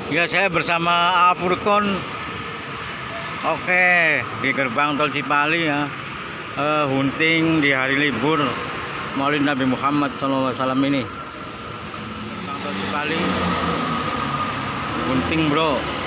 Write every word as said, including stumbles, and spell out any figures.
Ya, saya bersama Farruq. Oke, di gerbang tol Cipali ya. Uh, hunting di hari libur Maulid Nabi Muhammad shallallahu alaihi wasallam ini. Gerbang tol Cipali. Hunting, bro.